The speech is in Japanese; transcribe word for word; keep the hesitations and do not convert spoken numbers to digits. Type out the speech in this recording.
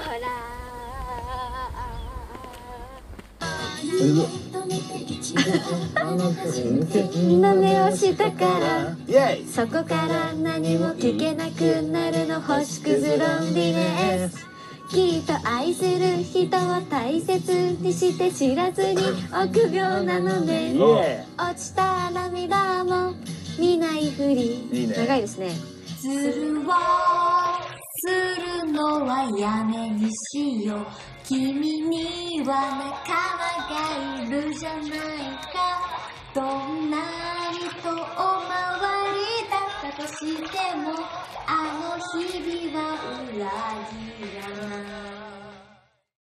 の目をしたからそこから何も聞けなくなるの星屑ロンリネスきっと愛する人を大切にして知らずに臆病なのね落ちた涙も見ないふりいい、ね、長いですねズルをするのはやめにしよう君には仲間がいるじゃないかどんなに遠回りだったとしてもあの日々は裏切らない